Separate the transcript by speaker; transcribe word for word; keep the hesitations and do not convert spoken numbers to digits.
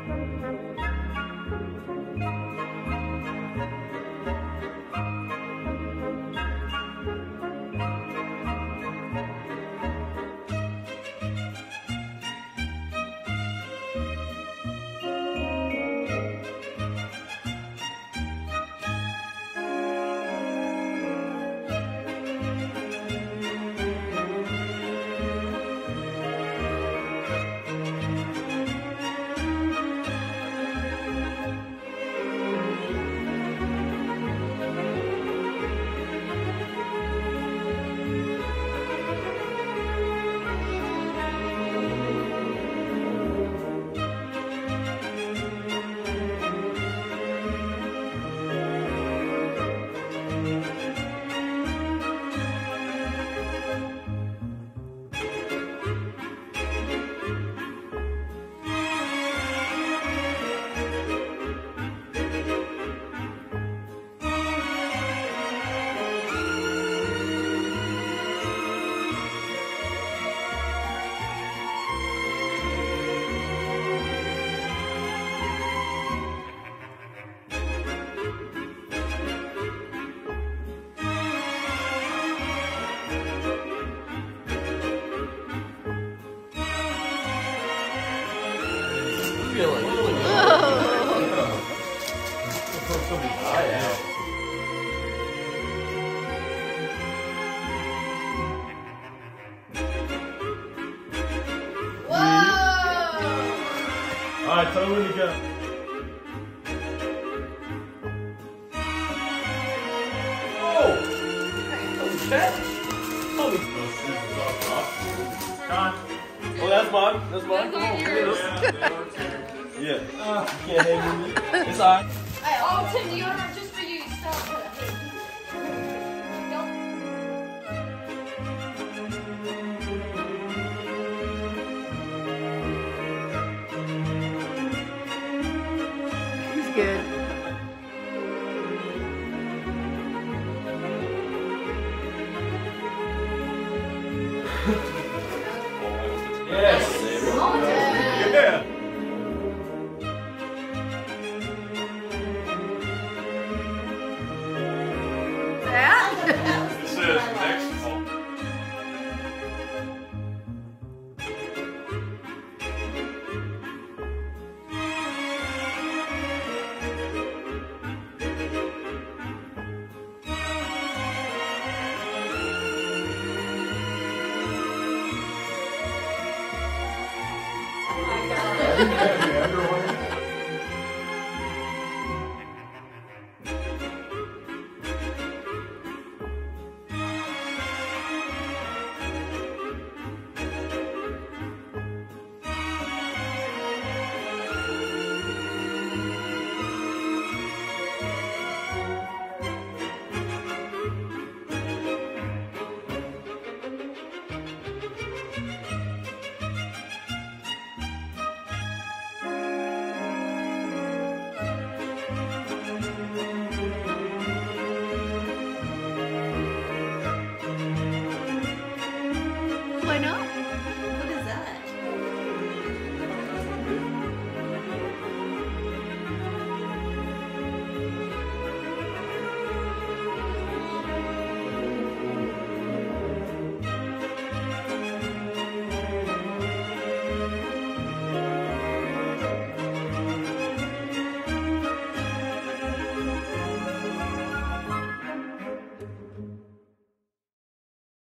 Speaker 1: feeling? Oh, yeah.
Speaker 2: Whoa! Alright, tell me when you go. Oh! Okay. Holy. Oh, that's mine. That's mine. Come on. Yeah. Uh, you can't hang with me. It's alright.
Speaker 3: Hey, oh, Tim, the order just for you. Stop.
Speaker 4: He's good.
Speaker 2: Yes.
Speaker 3: Oh,
Speaker 2: Yeah.
Speaker 5: It says next call.
Speaker 3: my God.